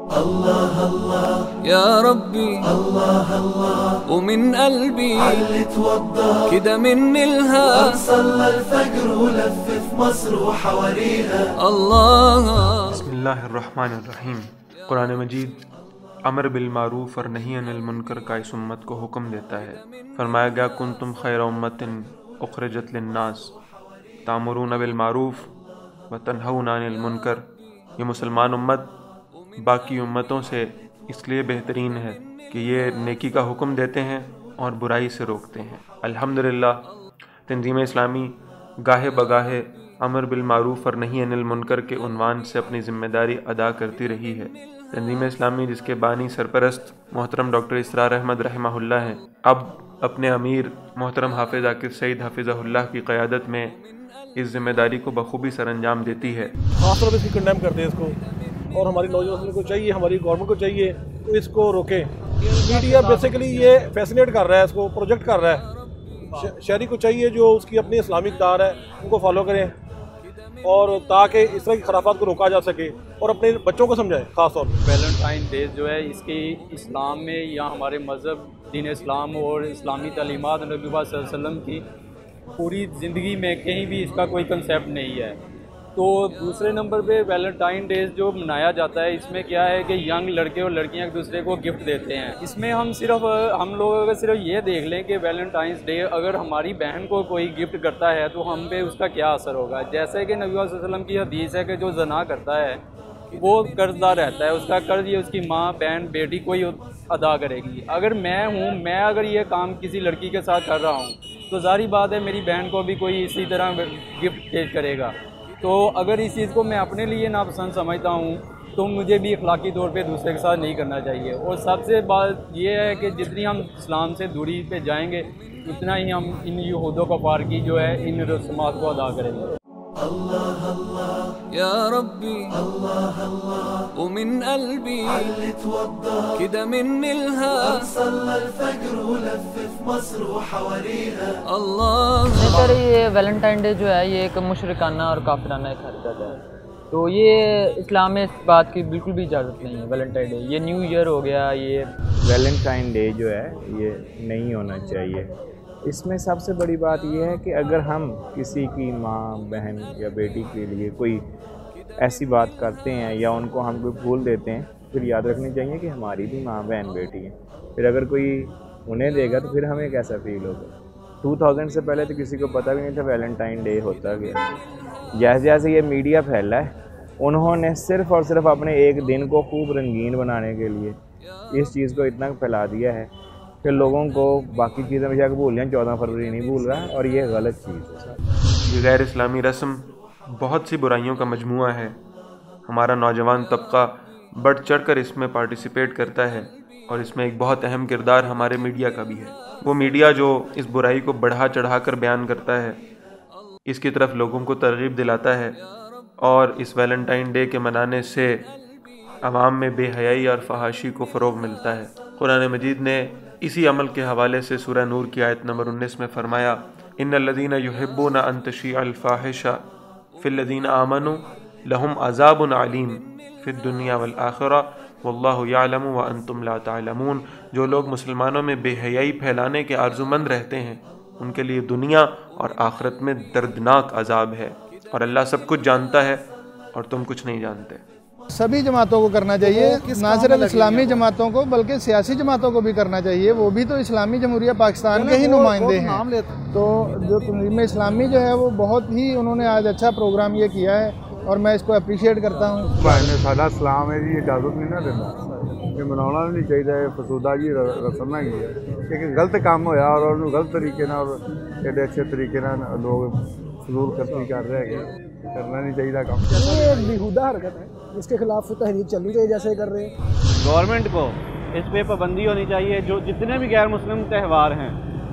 الله الله يا ربي الله الله ومن قلبي علي توضى كده من الها صلى الفجر ولف في مصر وحواليها الله. بسم اللہ الرحمن الرحیم. قرآن مجید امر بالمعروف اور نہی عن المنکر کا اس امت کو حکم دیتا ہے. فرمایا گیا کنتم خیر امت اخرجت للناس تامرون بالمعروف وتنہون عن المنکر. یہ مسلمان امت باقی امتوں سے اس لیے بہترین ہے کہ یہ نیکی کا حکم دیتے ہیں اور برائی سے روکتے ہیں. الحمدللہ تنظیم اسلامی گاہے بگاہے امر بالمعروف اور نہی عن المنکر کے عنوان سے اپنی ذمہ داری ادا کرتی رہی ہے. تنظیم اسلامی جس کے بانی سرپرست محترم ڈاکٹر اسرار احمد رحمہ اللہ ہیں، اب اپنے امیر محترم حافظ عاقب سعید حفظہ اللہ کی قیادت میں اس ذمہ داری کو بخوبی سر انجام دیتی ہے. خاص طور پہ اس کی کنڈیم کرتے ہیں اس کو، اور ہماری نوجوان کو چاہیے، ہماری گورنمنٹ کو چاہیے تو اس کو روکیں. میڈیا بیسیکلی یہ فیسینیٹ کر رہا ہے، اس کو پروجیکٹ کر رہا ہے. شہری کو چاہیے جو اس کی اپنی اسلامک دار ہے ان کو فالو کریں، اور تاکہ اس طرح کی خرافات کو روکا جا سکے اور اپنے بچوں کو سمجھائیں. خاص طور پہ ویلنٹائن ڈیز جو ہے اس کی اسلام میں یا ہمارے مذہب دین اسلام اور اسلامی تعلیمات نبی پاک صلی اللہ علیہ وسلم کی پوری زندگی میں کہیں بھی اس کا کوئی کنسیپٹ نہیں ہے. تو دوسرے نمبر پہ ویلنٹائن ڈیز جو منایا جاتا ہے اس میں کیا ہے کہ ینگ لڑکے اور لڑکیاں ایک دوسرے کو گفٹ دیتے ہیں. اس میں ہم لوگ اگر صرف یہ دیکھ لیں کہ ویلنٹائنس ڈے اگر ہماری بہن کو کوئی گفٹ کرتا ہے تو ہم پہ اس کا کیا اثر ہوگا. جیسے کہ نبی صلی اللہ علیہ وسلم کی حدیث ہے کہ جو زنا کرتا ہے وہ قرض دار رہتا ہے، اس کا قرض یہ اس کی ماں بہن بیٹی کو ہی ادا کرے گی. اگر میں اگر یہ کام کسی لڑکی کے ساتھ کر رہا ہوں تو ظاہری بات ہے میری بہن کو بھی کوئی اسی طرح گفٹ پیش کرے گا. تو اگر اس چیز کو میں اپنے لیے ناپسند سمجھتا ہوں تو مجھے بھی اخلاقی طور پہ دوسرے کے ساتھ نہیں کرنا چاہیے. اور سب سے بات یہ ہے کہ جتنی ہم اسلام سے دوری پہ جائیں گے اتنا ہی ہم ان یہودوں کا پار کی جو ہے ان رسومات کو ادا کریں گے. الله الله يا ربي الله الله ومن قلبي علي توضى كده من الها صلى الفجر ولف في مصر وحواليها الله. سر یہ ویلنٹائن ڈے جو ہے یہ ایک مشرکانہ اور کافرانہ ایک حرکت ہے، تو یہ اسلام میں اس بات کی بالکل بھی اجازت نہیں ہے. ویلنٹائن ڈے یہ نیو ایئر ہو گیا. یہ ویلنٹائن ڈے جو ہے یہ نہیں ہونا چاہیے. اس میں سب سے بڑی بات یہ ہے کہ اگر ہم کسی کی ماں بہن یا بیٹی کے لیے کوئی ایسی بات کرتے ہیں یا ان کو ہم کوئی پھول دیتے ہیں، پھر یاد رکھنی چاہیے کہ ہماری بھی ماں بہن بیٹی ہے. پھر اگر کوئی انہیں دے گا تو پھر ہمیں کیسا فیل ہوگا. 2000 سے پہلے تو کسی کو پتہ بھی نہیں تھا ویلنٹائن ڈے ہوتا کیا. جیسے جیسے یہ میڈیا پھیلا ہے انہوں نے صرف اور صرف اپنے ایک دن کو خوب رنگین بنانے کے لیے اس چیز کو اتنا پھیلا دیا ہے کہ لوگوں کو باقی چیزیں بجا کے بھول جائیں. 14 فروری نہیں بھول رہا، اور یہ غلط چیز ہے. یہ غیر اسلامی رسم بہت سی برائیوں کا مجموعہ ہے. ہمارا نوجوان طبقہ بڑھ چڑھ کر اس میں پارٹیسپیٹ کرتا ہے، اور اس میں ایک بہت اہم کردار ہمارے میڈیا کا بھی ہے. وہ میڈیا جو اس برائی کو بڑھا چڑھا کر بیان کرتا ہے، اس کی طرف لوگوں کو ترغیب دلاتا ہے، اور اس ویلنٹائن ڈے کے منانے سے عوام میں بے حیائی اور فحاشی کو فروغ ملتا ہے. قرآن مجید نے اسی عمل کے حوالے سے سورہ نور کی آیت نمبر 19 میں فرمایا ان الذین یحبون ان تشیع الفاحشہ فی الذین آمنوا لہم عذاب علیم فی الدنیا والآخرہ واللہ یعلم وانتم لا تعلمون. جو لوگ مسلمانوں میں بے حیائی پھیلانے کے آرزومند رہتے ہیں ان کے لیے دنیا اور آخرت میں دردناک عذاب ہے، اور اللہ سب کچھ جانتا ہے اور تم کچھ نہیں جانتے. سبھی جماعتوں کو کرنا چاہیے، نہ صرف اسلامی جماعتوں کو بلکہ سیاسی جماعتوں کو بھی کرنا چاہیے. وہ بھی تو اسلامی جمہوریہ پاکستان کے ہی نمائندے ہیں. تو جو تنظیم اسلامی جو ہے وہ بہت ہی انہوں نے آج اچھا پروگرام یہ کیا ہے، اور میں اس کو اپریشیٹ کرتا ہوں. سارا اسلام ہے جی اجازت نہیں نہ دینا، یہ منانا بھی نہیں چاہیے. فسودہ جی رسم ہے لیکن غلط کام ہوا اور غلط طریقے نہ اور ایڈے اچھے طریقے نہ لوگ فضول خرچی کر رہے ہیں. کرنا نہیں چاہیے کام. یہ ایک بیہودہ حرکت ہے جس کے خلاف تحریک چلنی چاہیے جیسے کر رہے ہیں. گورنمنٹ کو اس پہ پابندی ہونی چاہیے. جو جتنے بھی غیر مسلم تہوار ہیں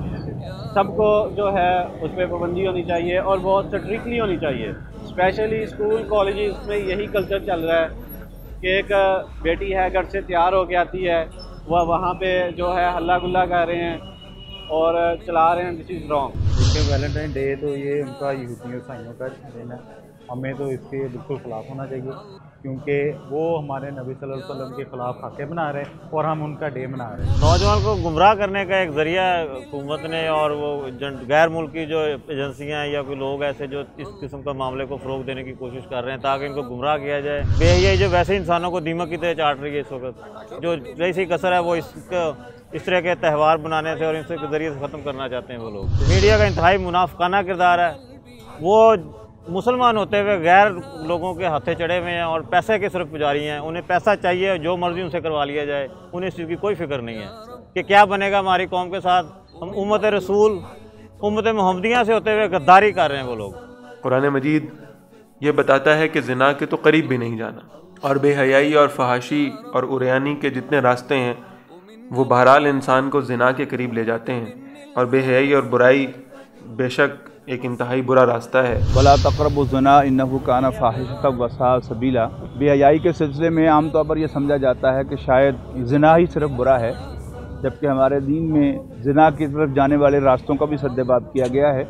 سب کو جو ہے اس پہ پابندی ہونی چاہیے اور بہت اسٹرکٹلی ہونی چاہیے. اسپیشلی اسکول کالجز میں یہی کلچر چل رہا ہے کہ ایک بیٹی ہے گھر سے تیار ہو کے آتی ہے، وہ وہاں پہ جو ہے ہلا گلا کر رہے ہیں اور چلا رہے ہیں دس از رانگ. کہ ویلنٹائن ڈے تو یہ ان کا یہودیوں عیسائیوں کا دن ہے، ہمیں تو اس کے بالکل خلاف ہونا چاہیے، کیونکہ وہ ہمارے نبی صلی اللہ علیہ وسلم کے خلاف خاکے بنا رہے ہیں اور ہم ان کا ڈے منا رہے ہیں۔ نوجوان کو گمراہ کرنے کا ایک ذریعہ حکومت نے اور وہ غیر ملکی جو ایجنسیاں ہیں یا کوئی لوگ ایسے جو اس قسم کا معاملے کو فروغ دینے کی کوشش کر رہے ہیں تاکہ ان کو گمراہ کیا جائے۔ بے حیائی جو ویسے انسانوں کو دیمک کی طرح چاٹ رہی ہے اس وقت، جو سی کثر ہے وہ اس طرح کے تہوار بنانے سے اور ان کے ذریعے سے ختم کرنا چاہتے ہیں وہ لوگ۔ میڈیا کا انتہائی منافقانہ کردار ہے، وہ مسلمان ہوتے ہوئے غیر لوگوں کے ہاتھے چڑھے ہوئے ہیں اور پیسے کے صرف پجاری ہیں، انہیں پیسہ چاہیے، جو مرضی ان سے کروا لیا جائے، انہیں اس چیز کی کوئی فکر نہیں ہے کہ کیا بنے گا ہماری قوم کے ساتھ۔ ہم امت رسول امت محمدیہ سے ہوتے ہوئے غداری کر رہے ہیں وہ لوگ۔ قرآن مجید یہ بتاتا ہے کہ زنا کے تو قریب بھی نہیں جانا، اور بے حیائی اور فحاشی اور عریانی کے جتنے راستے ہیں وہ بہرحال انسان کو زنا کے قریب لے جاتے ہیں، اور بے حیائی اور برائی بے شک ایک انتہائی برا راستہ ہے۔ ولا تقربوا الزنا انه كان فاحشۃ وساء سبیلا۔ بے حیائی کے سلسلے میں عام طور پر یہ سمجھا جاتا ہے کہ شاید زنا ہی صرف برا ہے، جبکہ ہمارے دین میں زنا کی طرف جانے والے راستوں کا بھی سد باب کیا گیا ہے،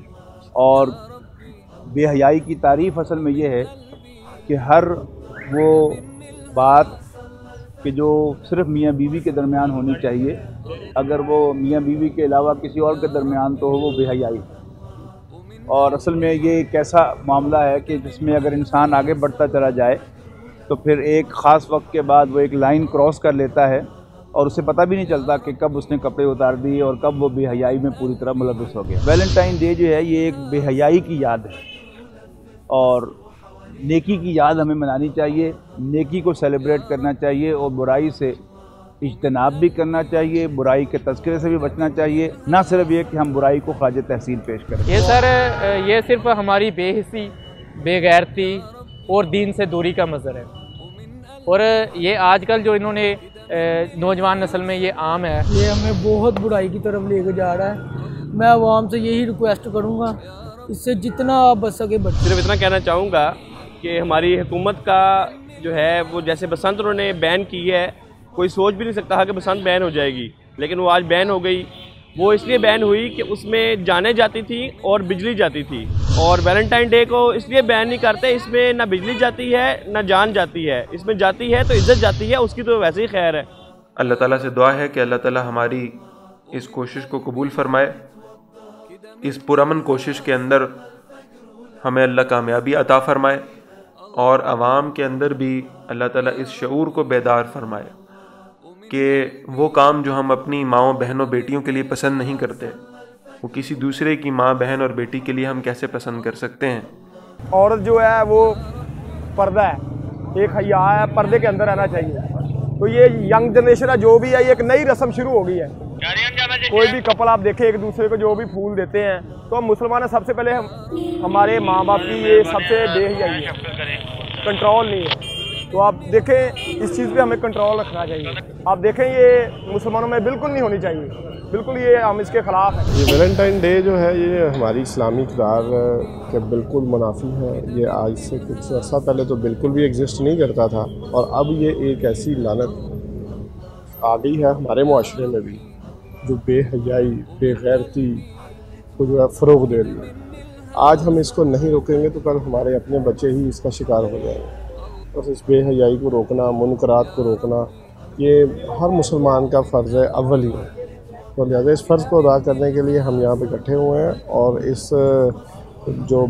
اور بے حیائی کی تعریف اصل میں یہ ہے کہ ہر وہ بات کہ جو صرف میاں بیوی کے درمیان ہونی چاہیے، اگر وہ میاں بیوی کے علاوہ کسی اور کے درمیان تو وہ بے حیائی ہے۔ اور اصل میں یہ ایک ایسا معاملہ ہے کہ جس میں اگر انسان آگے بڑھتا چلا جائے تو پھر ایک خاص وقت کے بعد وہ ایک لائن کراس کر لیتا ہے اور اسے پتہ بھی نہیں چلتا کہ کب اس نے کپڑے اتار دیے اور کب وہ بے حیائی میں پوری طرح ملوث ہو گیا۔ ویلنٹائن ڈے جو ہے یہ ایک بے حیائی کی یاد ہے، اور نیکی کی یاد ہمیں منانی چاہیے، نیکی کو سیلیبریٹ کرنا چاہیے، اور برائی سے اجتناب بھی کرنا چاہیے، برائی کے تذکرے سے بھی بچنا چاہیے، نہ صرف یہ کہ ہم برائی کو خراج تحسین پیش کریں۔ یہ سر یہ صرف ہماری بے حسی، بے غیرتی اور دین سے دوری کا مظہر ہے، اور یہ آج کل جو انہوں نے نوجوان نسل میں یہ عام ہے، یہ ہمیں بہت برائی کی طرف لے کے جا رہا ہے۔ میں عوام سے یہی ریکویسٹ کروں گا اس سے جتنا آپ بچ سکے بچ۔ صرف اتنا کہنا چاہوں گا کہ ہماری حکومت کا جو ہے وہ جیسے بسنت انہوں نے بین کی ہے، کوئی سوچ بھی نہیں سکتا کہ بسنت بین ہو جائے گی، لیکن وہ آج بین ہو گئی۔ وہ اس لیے بین ہوئی کہ اس میں جانیں جاتی تھیں اور بجلی جاتی تھی، اور ویلنٹائن ڈے کو اس لیے بین نہیں کرتے، اس میں نہ بجلی جاتی ہے نہ جان جاتی ہے، اس میں جاتی ہے تو عزت جاتی ہے، اس کی تو ویسے ہی خیر ہے۔ اللہ تعالیٰ سے دعا ہے کہ اللہ تعالیٰ ہماری اس کوشش کو قبول فرمائے، اس پرامن کوشش کے اندر ہمیں اللہ کامیابی عطا فرمائے، اور عوام کے اندر بھی اللہ تعالیٰ اس شعور کو بیدار فرمائے کہ وہ کام جو ہم اپنی ماؤں بہنوں بیٹیوں کے لیے پسند نہیں کرتے، وہ کسی دوسرے کی ماں بہن اور بیٹی کے لیے ہم کیسے پسند کر سکتے ہیں۔ عورت جو ہے وہ پردہ ہے، ایک حیا ہے، پردے کے اندر رہنا چاہیے۔ تو یہ ینگ جنریشن ہے جو بھی ہے، یہ ایک نئی رسم شروع ہو گئی ہے۔ کوئی بھی کپل آپ دیکھیں ایک دوسرے کو جو بھی پھول دیتے ہیں، تو ہم مسلمان ہیں، سب سے پہلے ہمارے ماں باپ کی یہ سب سے بے حیائی ہے، کنٹرول نہیں ہے۔ تو آپ دیکھیں اس چیز پہ ہمیں کنٹرول رکھنا چاہیے۔ آپ دیکھیں یہ مسلمانوں میں بالکل نہیں ہونی چاہیے، بالکل یہ ہم اس کے خلاف ہیں۔ یہ ویلنٹائن ڈے جو ہے یہ ہماری اسلامی اقدار کے بالکل منافی ہے۔ یہ آج سے کچھ عرصہ پہلے تو بالکل بھی ایگزسٹ نہیں کرتا تھا، اور اب یہ ایک ایسی لعنت آ گئی ہے ہمارے معاشرے میں بھی جو بے حیائی، بے غیرتی کو جو ہے فروغ دے رہی ہے۔ آج ہم اس کو نہیں روکیں گے تو کل ہمارے اپنے بچے ہی اس کا شکار ہو جائیں گے۔ بس اس بے حیائی کو روکنا، منکرات کو روکنا، یہ ہر مسلمان کا فرض ہے، اول ہی ہے۔ تو لہٰذا اس فرض کو ادا کرنے کے لیے ہم یہاں پہ اکٹھے ہوئے ہیں، اور اس جو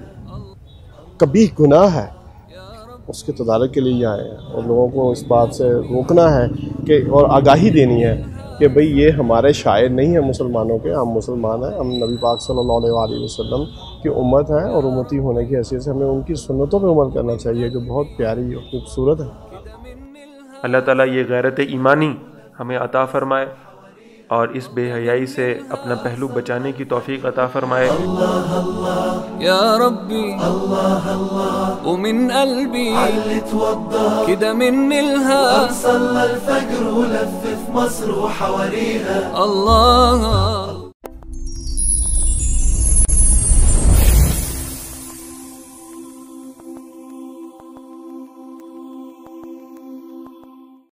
کبیح گناہ ہے اس کے تدارک کے لیے آئے ہیں، اور لوگوں کو اس بات سے روکنا ہے کہ اور آگاہی دینی ہے کہ بھئی یہ ہمارے شاعر نہیں ہیں مسلمانوں کے، ہم مسلمان ہیں، ہم نبی پاک صلی اللہ علیہ وسلم کی امت ہیں، اور امتی ہونے کی حیثیت سے ہمیں ان کی سنتوں پہ عمل کرنا چاہیے جو بہت پیاری اور خوبصورت ہے۔ اللہ تعالیٰ یہ غیرت ایمانی ہمیں عطا فرمائے، اور اس بے حیائی سے اپنا پہلو بچانے کی توفیق عطا فرمائے۔ اللہ اللہ یا ربی، اللہ اللہ ومن قلبي كده من الها صلى الفجر ولف في مصر وحواليها الله